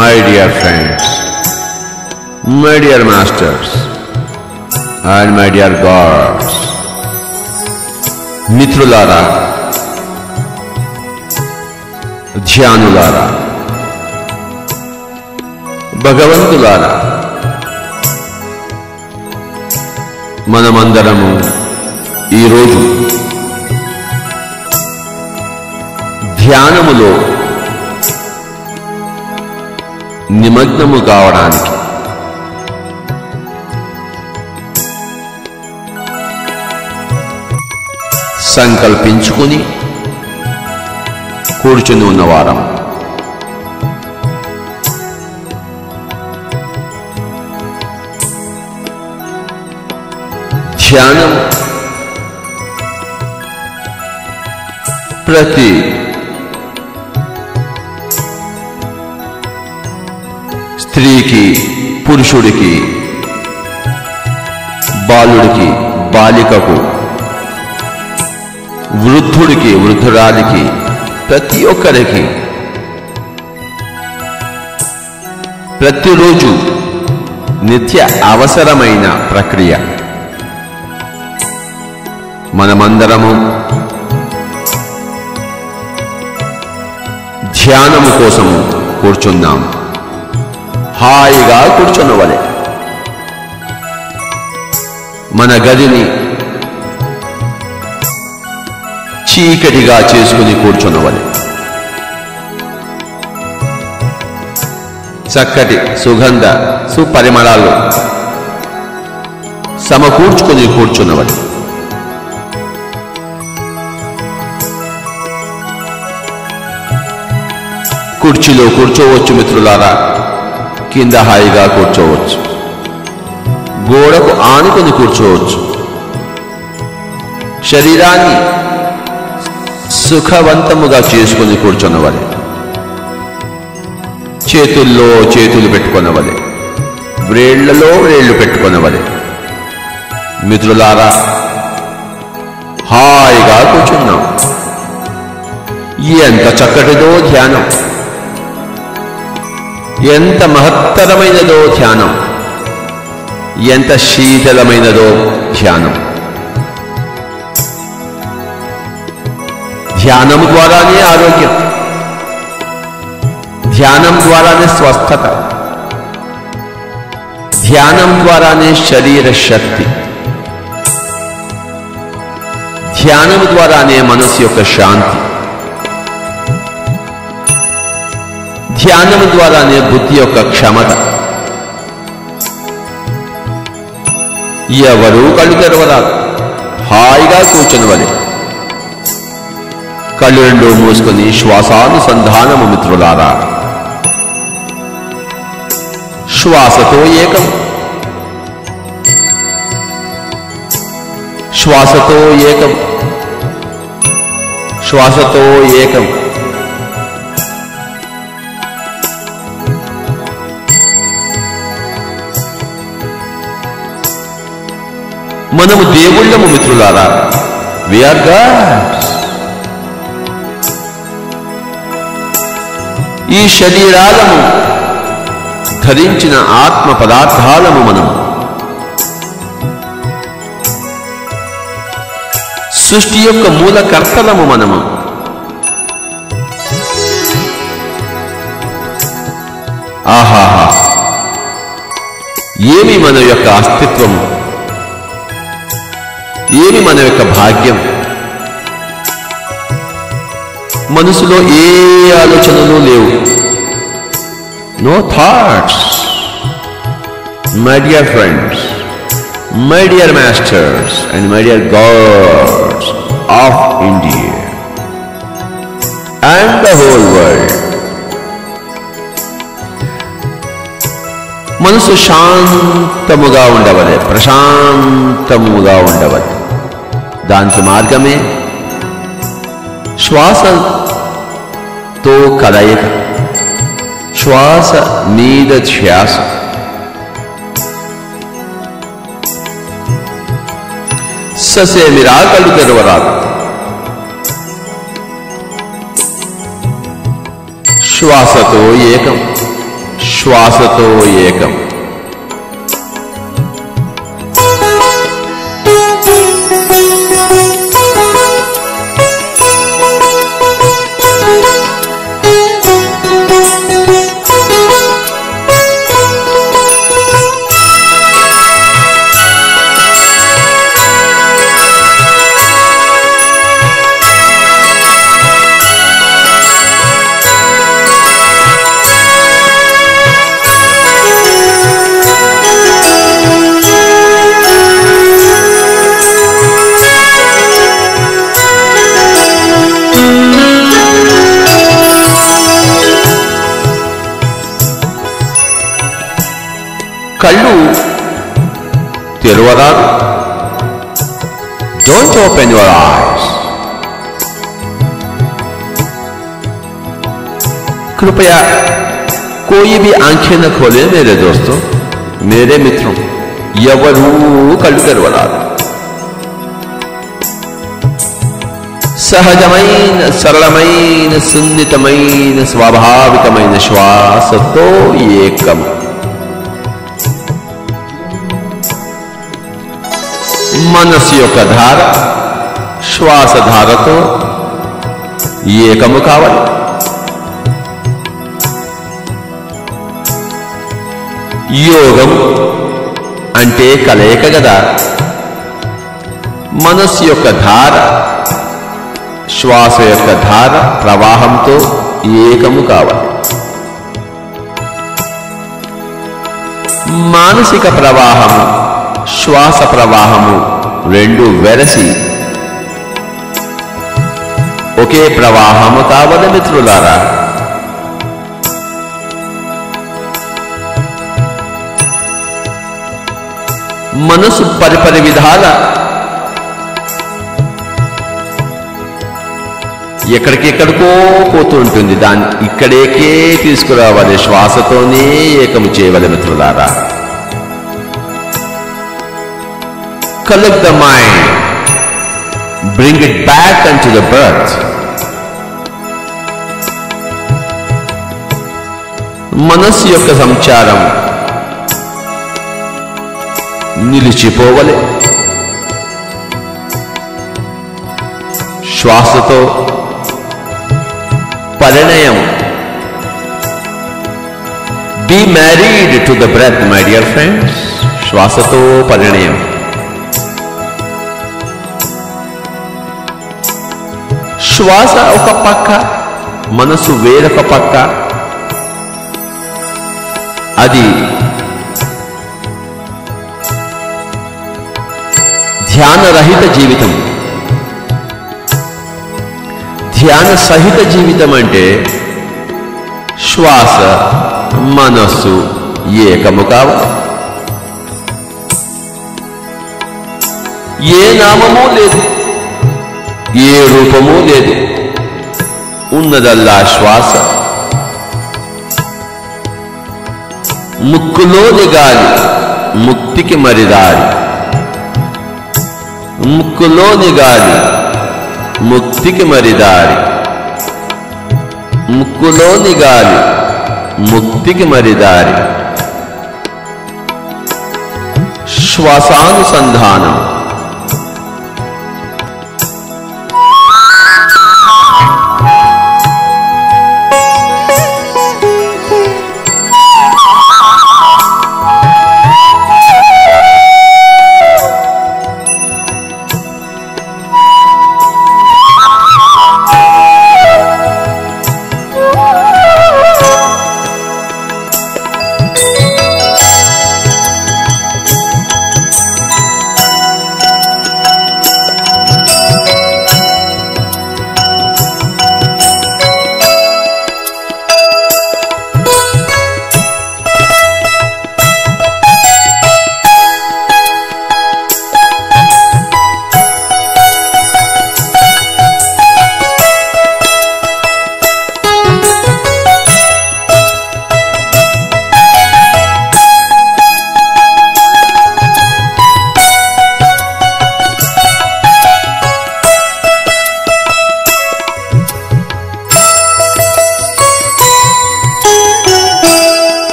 My dear friends, my dear masters, and my dear gods, మిత్రులారా, ధ్యానులారా, భగవంతులారా, మనమందరము ఈరోజు ధ్యానములో నిమగ్నము కావడానికి సంకల్పించుకుని కూర్చుని ఉన్నవారం. ధ్యానం ప్రతి స్త్రీకి, పురుషుడికి, బాలుడికి, బాలికకు, వృద్ధుడికి, వృద్ధురాలికి, ప్రతి ఒక్కరికి ప్రతిరోజు నిత్య అవసరమైన ప్రక్రియ. మనమందరము ధ్యానము కోసము కూర్చున్నాం. హాయిగా కూర్చున్నవలే. మన గదిని చీకటిగా చేసుకుని కూర్చున్నవలే. చక్కటి సుగంధ సుపరిమళాలు సమకూర్చుకుని కూర్చున్నవలే. కుర్చీలో కూర్చోవచ్చు మిత్రులారా, కింద హాయిగా కూర్చోవచ్చు, గోడకు ఆనుకొని కూర్చోవచ్చు. శరీరాన్ని సుఖవంతముగా చేసుకుని కూర్చున్నవలే. చేతుల్లో చేతులు పెట్టుకున్నవలే, వ్రేళ్లలో వ్రేళ్లు పెట్టుకున్నవలే. మిత్రులారా, హాయిగా కూర్చున్నాం. ఎంత చక్కటిదో ధ్యానం, ఎంత మహత్తరమైనదో ధ్యానం, ఎంత శీతలమైనదో ధ్యానం. ధ్యానం ద్వారానే ఆరోగ్యం, ధ్యానం ద్వారానే స్వస్థత, ధ్యానం ద్వారానే శరీర శక్తి, ధ్యానం ద్వారానే మనసు యొక్క శాంతి, ధ్యానం ద్వారానే బుద్ధి యొక్క క్షమత. ఎవరూ కళ్ళు తెరవరాదు, హాయిగా కూర్చునవలే. కళ్ళు రెండు మూసుకొని శ్వాసానుసంధానము మిత్రులారా. శ్వాసతో ఏకం, శ్వాసతో ఏకం, శ్వాసతో ఏకం. మనము దేవుళ్ళము మిత్రులారా. We are gods. ఈ శరీరాలము ధరించిన ఆత్మ పదార్థాలము మనము. సృష్టి యొక్క మూలకర్తలము మనము. ఆహాహా, ఏమి మన యొక్క అస్తిత్వము, ఏమి మన యొక్క భాగ్యం. మనసులో ఏ ఆలోచనలు లేవు. No thoughts. My dear friends, my dear masters and my dear gods of India and the whole world. మనసు శాంతముగా ఉండవలే, ప్రశాంతముగా ఉండవలే. దానికి మార్గమే శ్వాసతో కలయిక, శ్వాస మీద ధ్యాస. ససేమిరా కళ్ళు తెరవరాదు. శ్వాసతో ఏకం, శ్వాసతో ఏకం. కళ్ళు తెరవరాదు. Don't open your eyes. कृपया कोई भी आंखें न खोले मेरे दोस्तों, मेरे मित्रों. ఎవరూ కళ్ళు తెరవరాదు. సహజమైన, సరళమైన, సున్నితమైన, స్వాభావికమైన శ్వాసతో ఏకం. మనస్సు యొక్క ధార శ్వాసధారతో ఏకము కావాలి. యోగం అంటే కలయిక కదా. మనస్సు యొక్క ధార శ్వాస యొక్క ధార ప్రవాహంతో ఏకము కావాలి. మానసిక ప్రవాహము శ్వాస ప్రవాహము రెండు వెరసి ఒకే ప్రవాహము కావాలి మిత్రులారా. మనసు పరిపరి విధాల ఎక్కడికెక్కడికో పోతుంటుంది. దాన్ని ఇక్కడేకే తీసుకురావాలి. శ్వాసతోనే ఏకము చేయవాలి మిత్రులారా. Collect the mind, bring it back into the breath. మనస్సు యొక్క సంచారం నిలిచిపోవలే. శ్వాసతో పరిణయం. Be married to the breath, my dear friends. శ్వాసతో పరిణయం. శ్వాస ఒక పక్క, మనసు వేరొక పక్క. అది ధ్యానరహిత జీవితం. ధ్యాన సహిత జీవితం అంటే శ్వాస మనస్సు ఏకము కావాలి. ఏ నామము లేదు, ఏ రూపము లేదు, ఉన్నదల్లా శ్వాస. ముక్కులోని గాలి ముక్తికి మరిదారి. ముక్కులోని గాలి ముక్తికి మరిదారి. ముక్కులోని గాలి ముక్తికి మరిదారి. శ్వాసానుసంధానం.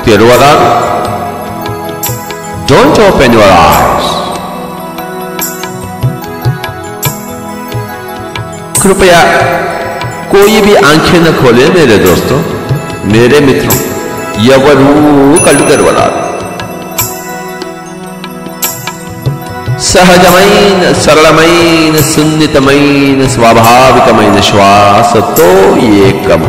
తెరవరాదు. Don't open your eyes. कृपया कोई भी आंखें न खोले मेरे दोस्तों, मेरे मित्रों. ఎవరు కళ్ళు తెరవరాదు. సహజమైన, సరళమైన, సున్నితమైన, స్వాభావికమైన శ్వాసతో ఏకం.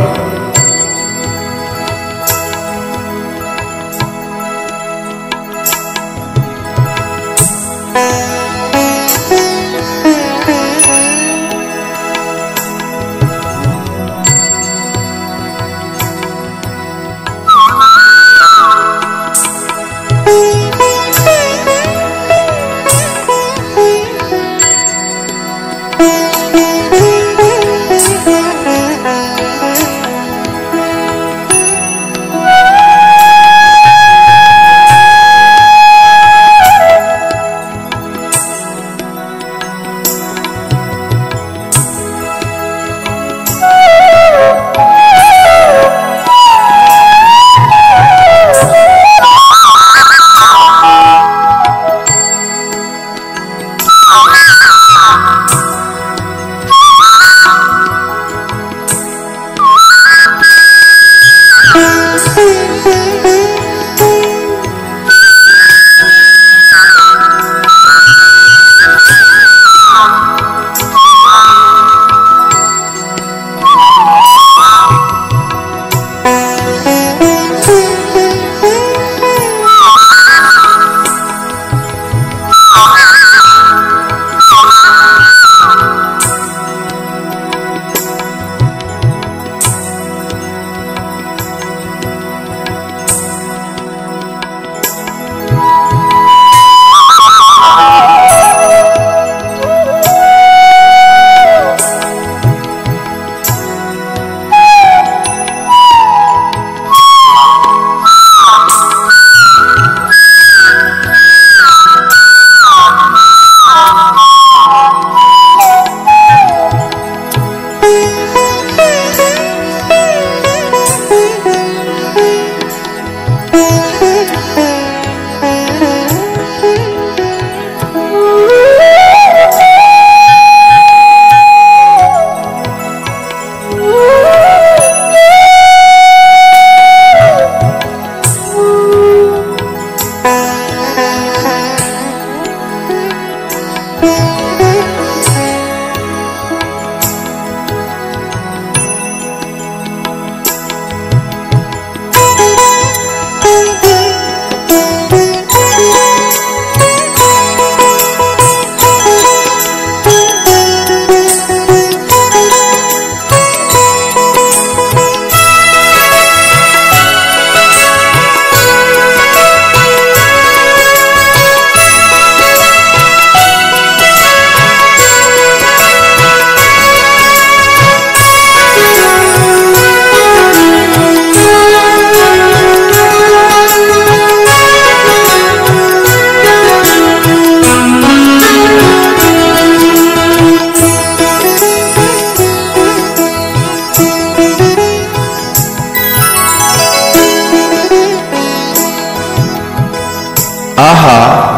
ఆహా,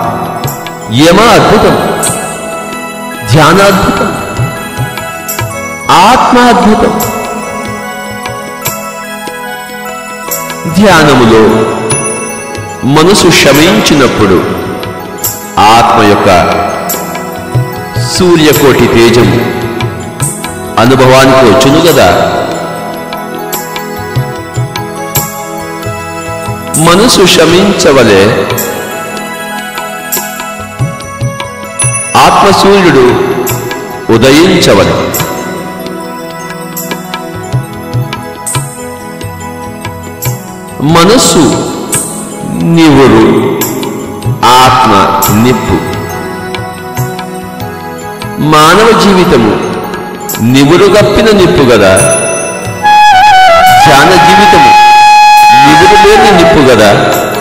యమ అద్భుతం, ధ్యానాద్భుతం, ఆత్మాద్భుతం. ధ్యానములో మనసు శమించినప్పుడు ఆత్మ యొక్క సూర్యకోటి తేజం అనుభవానికి వచ్చును గదా. మనసు శమించవలే ఆత్మసూర్యుడు ఉదయించవలె. మనస్సు నివురు, ఆత్మ నిప్పు. మానవ జీవితము నివురుగప్పిన నిప్పు గదా. ధ్యాన జీవితము నివురు లేని నిప్పు గదా.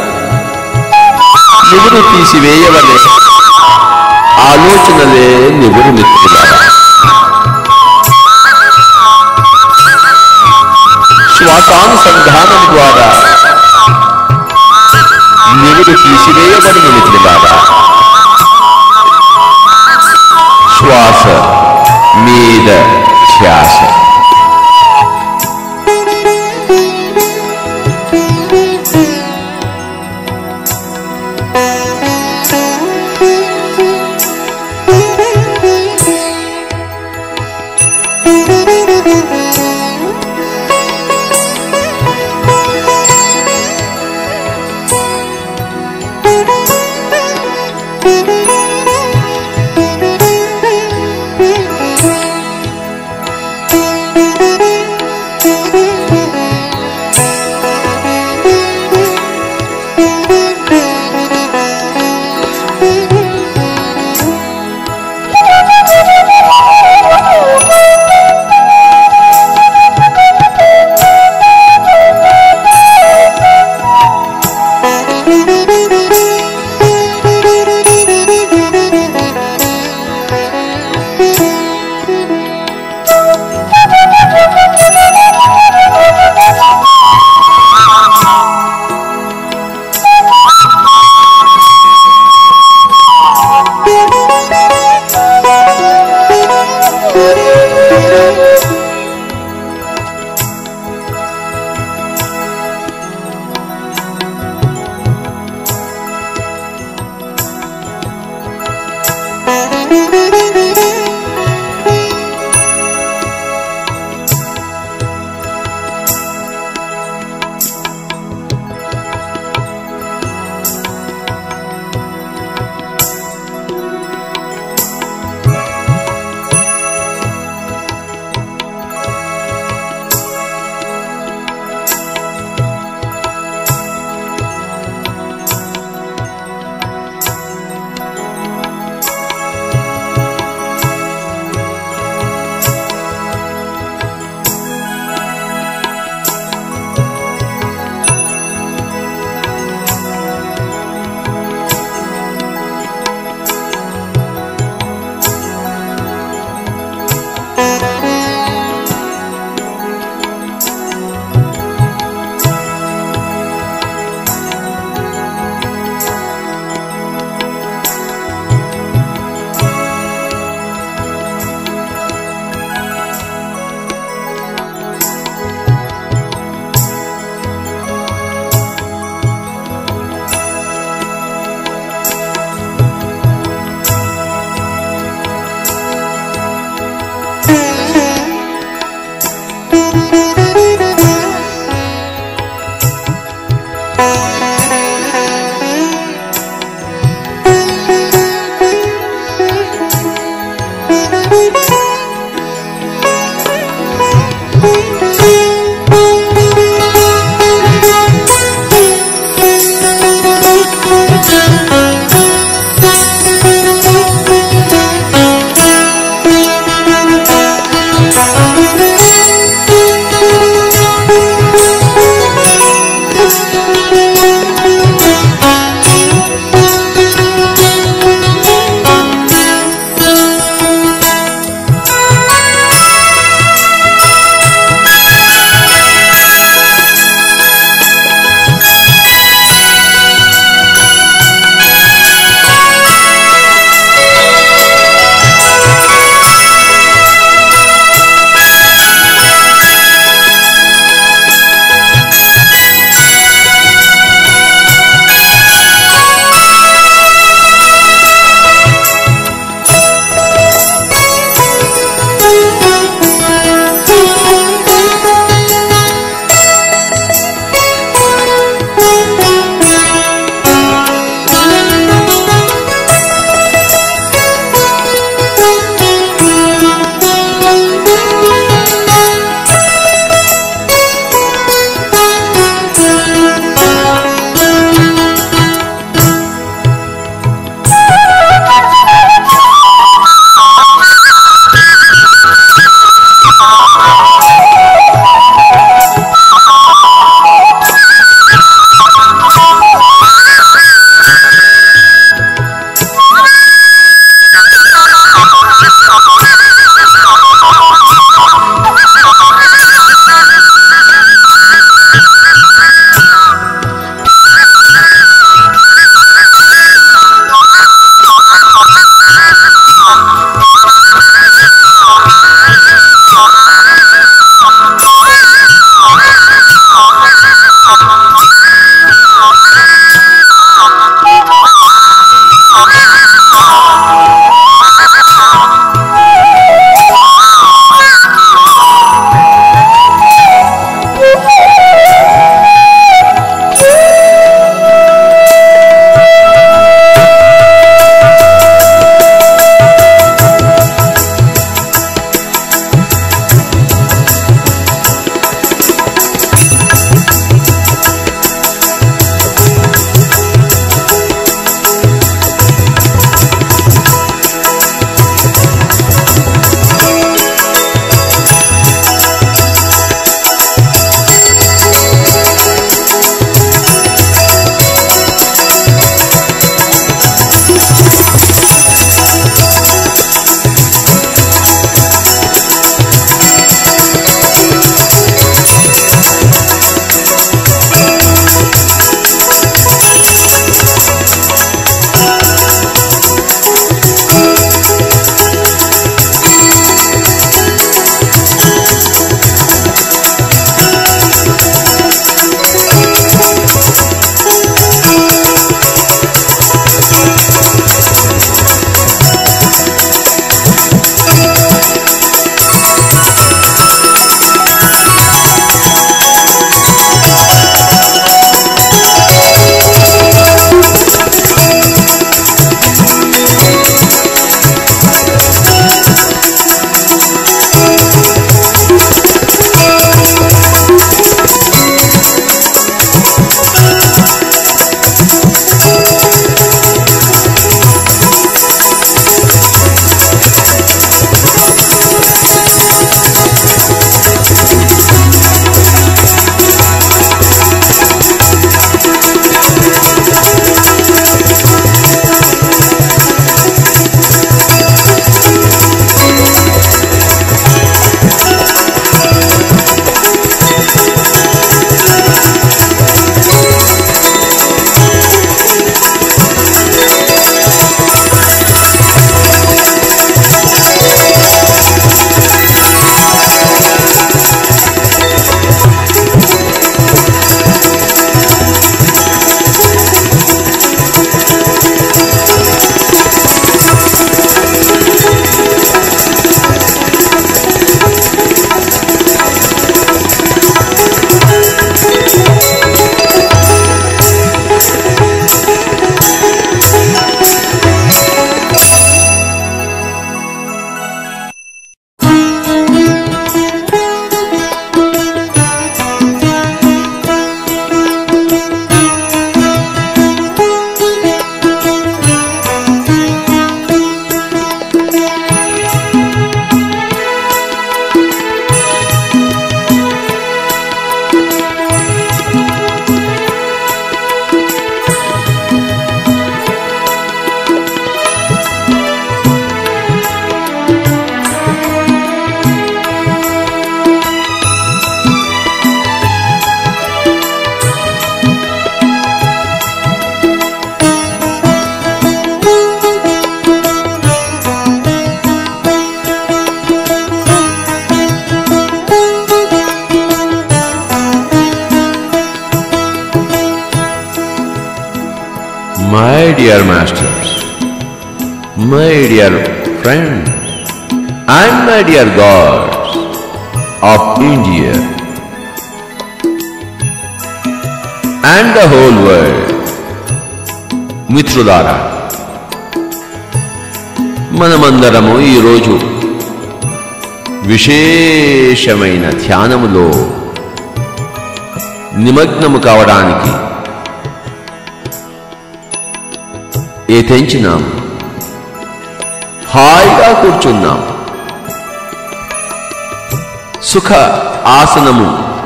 నివురు తీసివేయవలే ఆలోచనలే నివురు మిత్రులారా. శ్వాసానుసంధానం ద్వారా నివుడు తీసివేయబడిన మిత్రులారా, శ్వాస మీద ధ్యాస. dear masters, my dear friends, and my dear gods of India and the whole world, మిత్రులారా, మనమందరము ఈరోజు విశేషమైన ధ్యానములో నిమగ్నము కావడానికి ఏతెంచినాం, హాయిగా కూర్చున్నాం. సుఖ ఆసనము,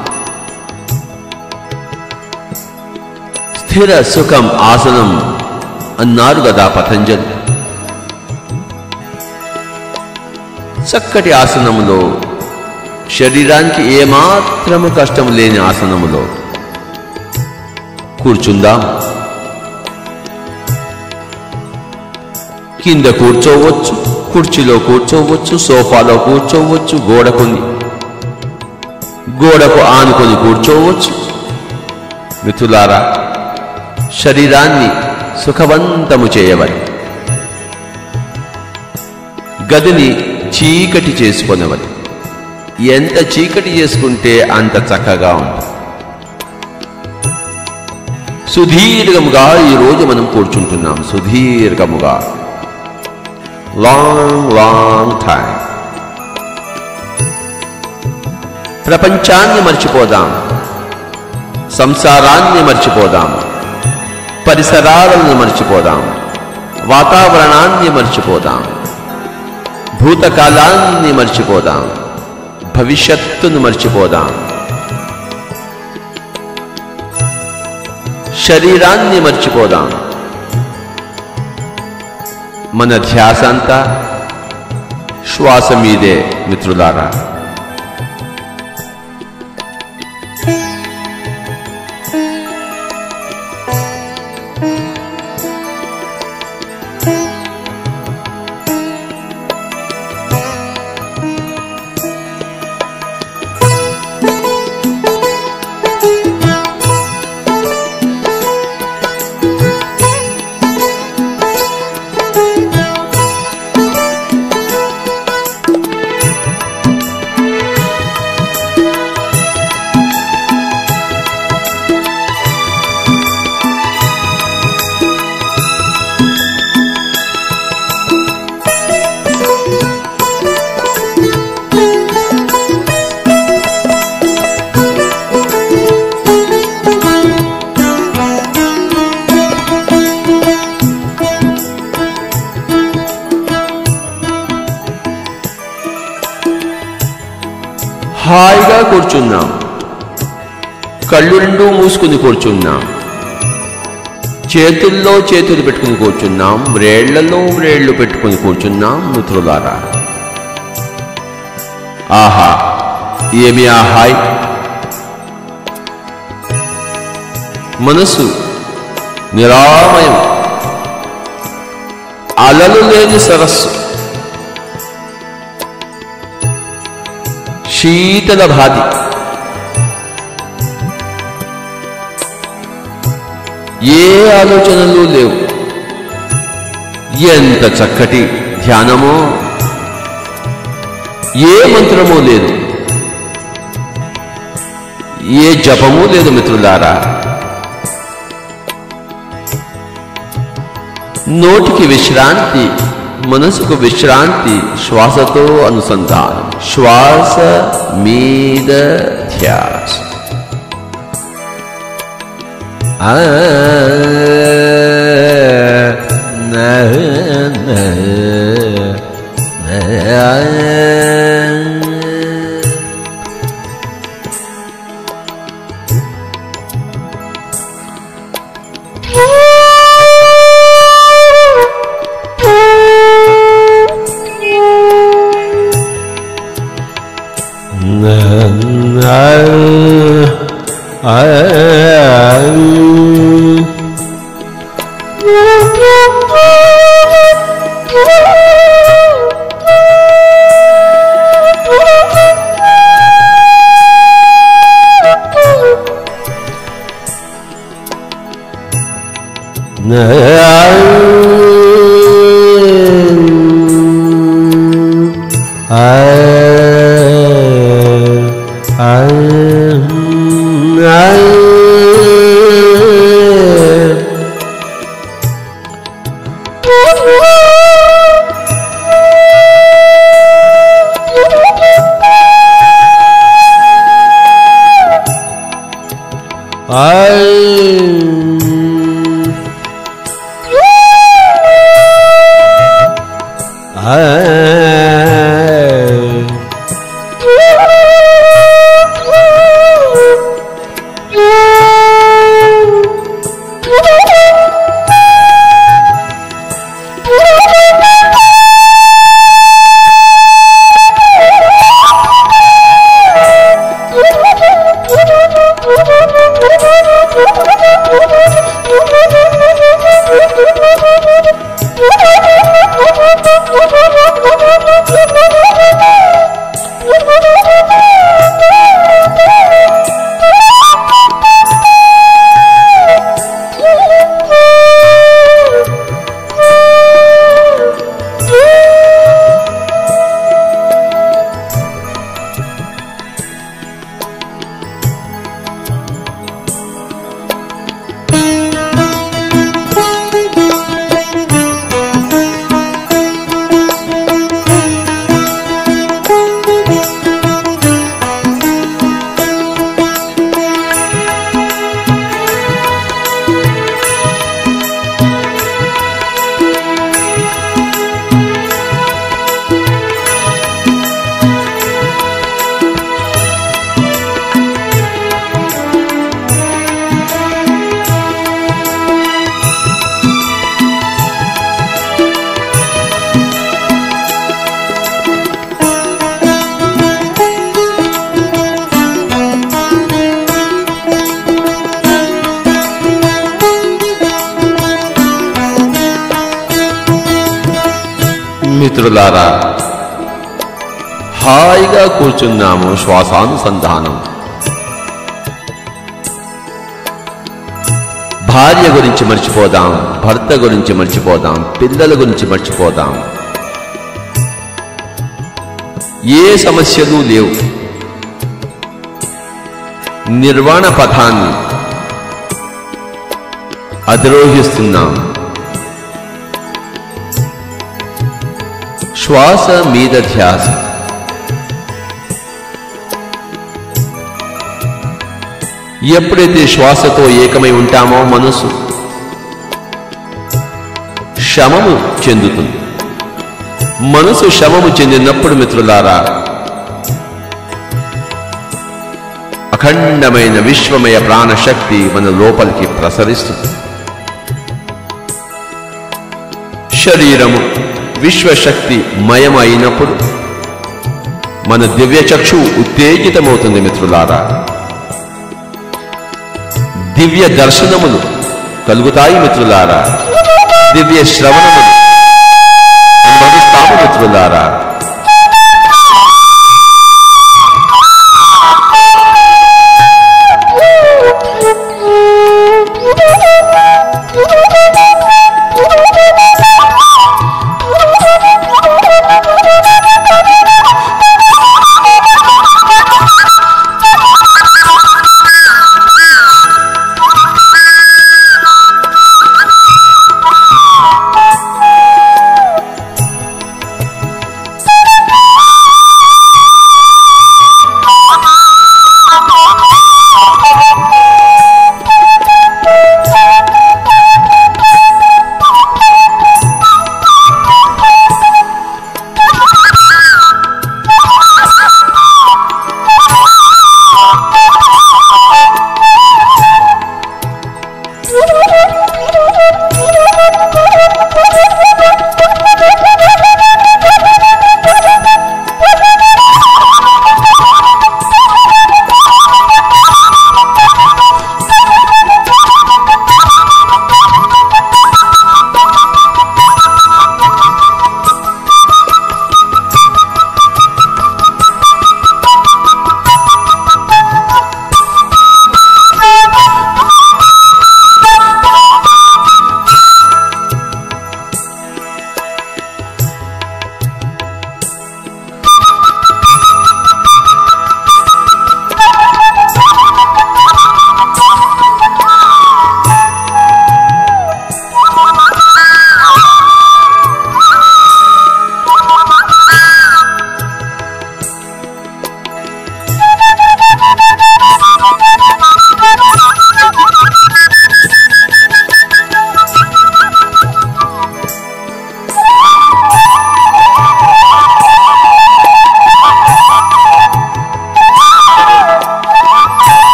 స్థిర సుఖం ఆసనం అన్నారు కదా పతంజలి. చక్కటి ఆసనములో, శరీరానికి ఏమాత్రము కష్టం లేని ఆసనములో కూర్చుందాం. కింద కూర్చోవచ్చు, కుర్చీలో కూర్చోవచ్చు, సోఫాలో కూర్చోవచ్చు, గోడకు ఆనుకొని కూర్చోవచ్చు. మిత్రులారా, శరీరాన్ని సుఖవంతము చేయవలె, గదిని చీకటి చేసుకొనవలె. ఎంత చీకటి చేసుకుంటే అంత చక్కగా ఉంటుంది. సుదీర్ఘముగా ఈరోజు మనం కూర్చుంటున్నాం. సుదీర్ఘముగా, లాంగ్ టైం. ప్రపంచాన్ని మర్చిపోదాం, సంసారాన్ని మర్చిపోదాం, పరిసరాలను మర్చిపోదాం, వాతావరణాన్ని మర్చిపోదాం, భూతకాలాన్ని మర్చిపోదాం, భవిష్యత్తును మర్చిపోదాం, శరీరాన్ని మర్చిపోదాం. మన ధ్యాస అంతా శ్వాస మీదే మిత్రులారా. హాయిగా కూర్చున్నాం, కళ్ళు రెండూ మూసుకుని కూర్చున్నాం, చేతుల్లో చేతులు పెట్టుకుని కూర్చున్నాం, వ్రేళ్లలో వ్రేళ్లు పెట్టుకుని కూర్చున్నాం. మిత్రులారా, ఆహా, ఏమి ఆ హాయ్! మనసు నిరామయం, అలలు లేని సరస్సు, శీతల భాతి. ఏ ఆలోచనలు లేవు. ఎంత చక్కటి ధ్యానమో! ఏ మంత్రమో లేదు, ఏ జపమూ లేదు మిత్రులారా. నోటికి విశ్రాంతి, మనసుకు విశ్రాంతి, శ్వాసతో అనుసంధానం, శ్వాస మీద ధ్యాస. మిత్రులారా, హాయిగా కూర్చున్నాము. శ్వాసానుసంధానం. భార్య గురించి మర్చిపోదాం, భర్త గురించి మర్చిపోదాం, పిల్లల గురించి మర్చిపోదాం. ఏ సమస్యలు లేవు. నిర్వాణ పథాన్ని అధిరోహిస్తున్నాం. శ్వాస మీద ధ్యాస. ఎప్పుడైతే శ్వాసతో ఏకమై ఉంటామో మనసు శమము చెందుతుంది. మనసు శమము చెందినప్పుడు మిత్రులారా, అఖండమైన విశ్వమయ ప్రాణశక్తి మన లోపలికి ప్రసరిస్తుంది. శరీరము విశ్వశక్తి మయమైనప్పుడు మన దివ్యచక్షు ఉత్తేజితమవుతుంది. మిత్రులారా, దివ్య దర్శనములు కలుగుతాయి. మిత్రులారా, దివ్య శ్రవణములు అనుభవిస్తాము. మిత్రులారా,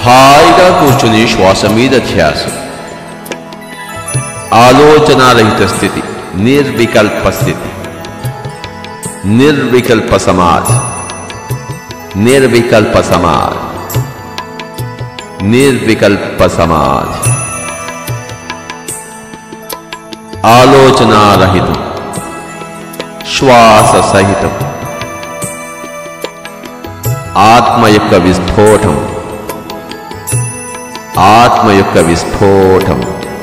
హాయిగా కూర్చుని శ్వాస మీద ధ్యాస. ఆలోచనారహిత స్థితి, నిర్వికల్ప స్థితి, నిర్వికల్ప సమాధి, నిర్వికల్ప సమాధి, నిర్వికల్ప సమాధి. ఆలోచనారహితం, శ్వాస సహితం, ఆత్మ యొక్క విస్ఫోటం, ఆత్మ యొక్క విస్ఫోటం,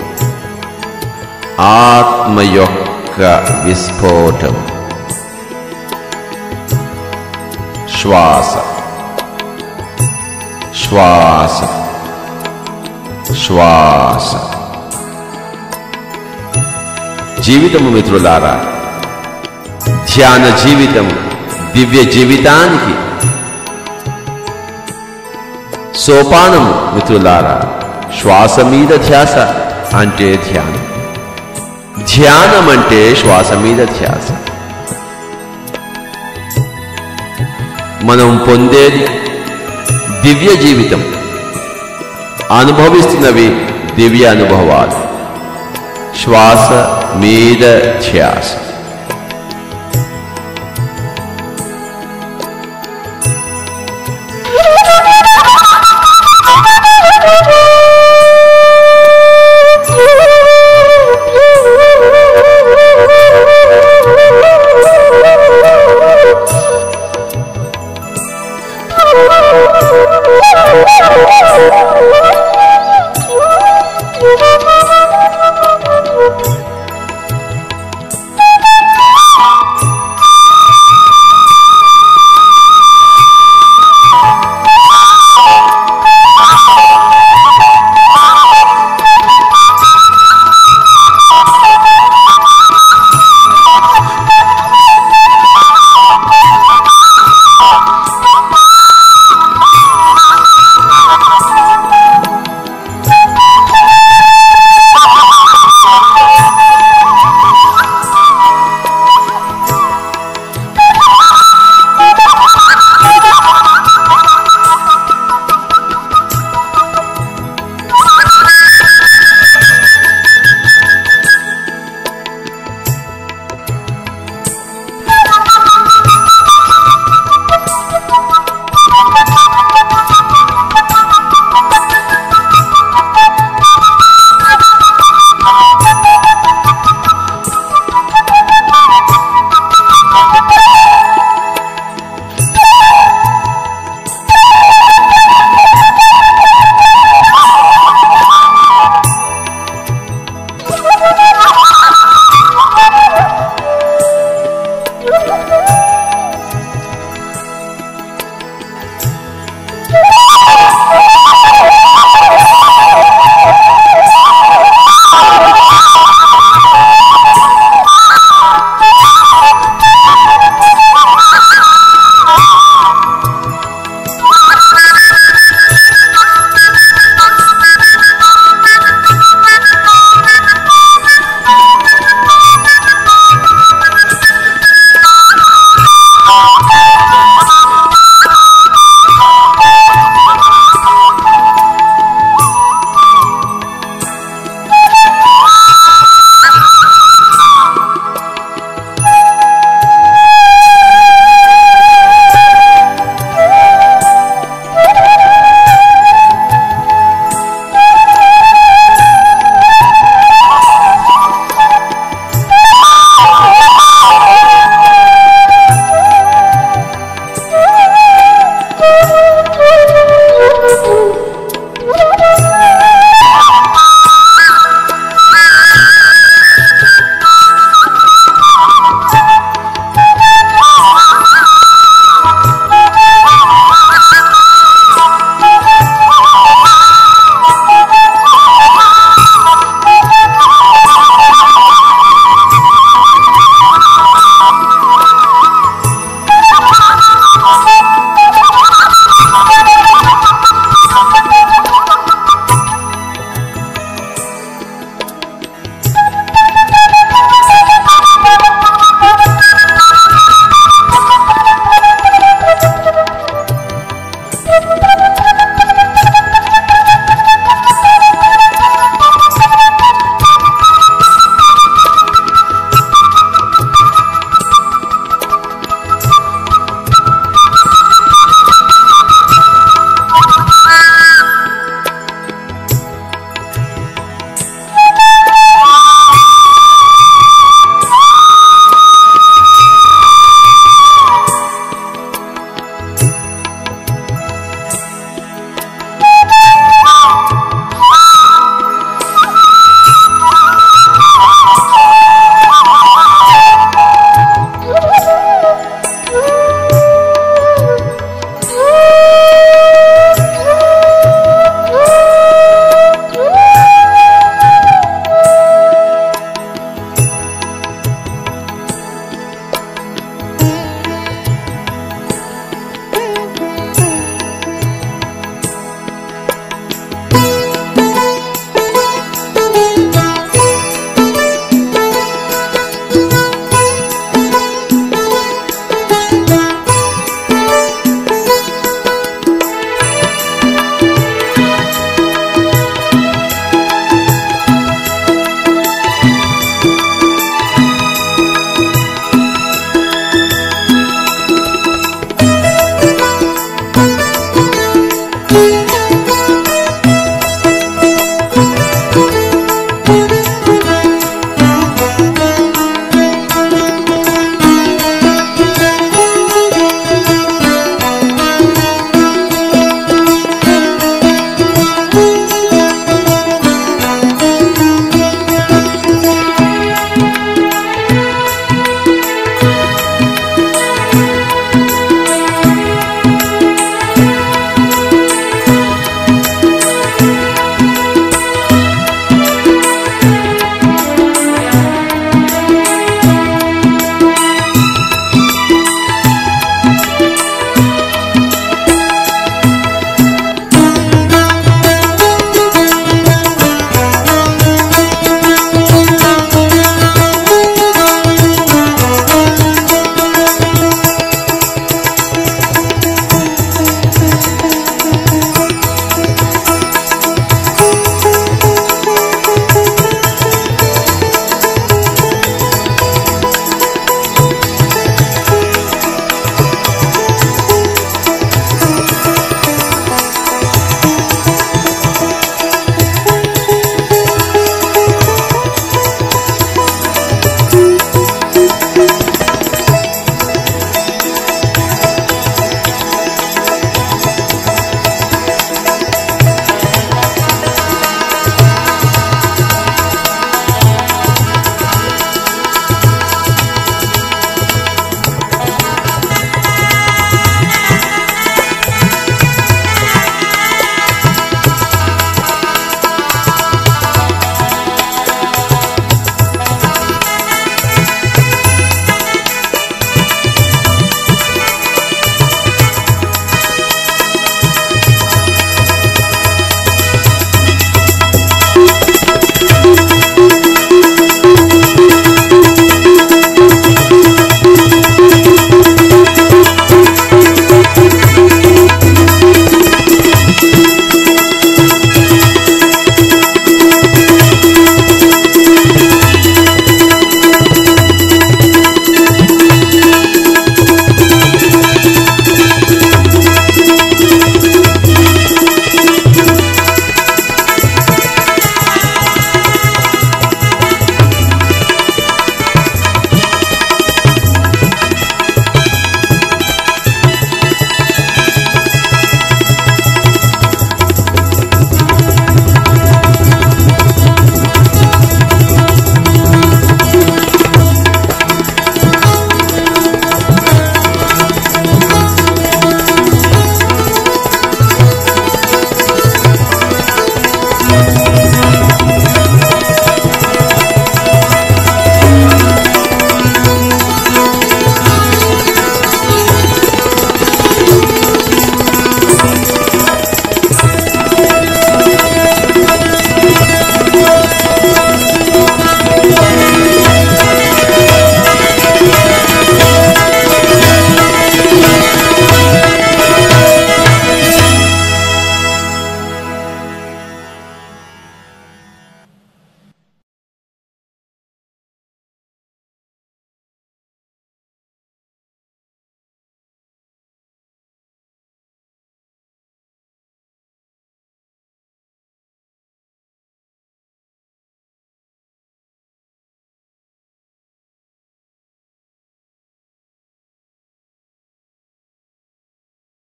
ఆత్మ యొక్క విస్ఫోటం. శ్వాస శ్వాస శ్వాస. జీవితము మిత్రులారా, ధ్యాన జీవితము దివ్య జీవితానికి సోపానము మిత్రులారా. శ్వాస మీద ధ్యాస అంటే ధ్యానం, ధ్యానం అంటే శ్వాస మీద ధ్యాస. మనం పొందేది దివ్య జీవితం, అనుభవిస్తున్నవి దివ్య అనుభవాలు. శ్వాస మీద ధ్యాస.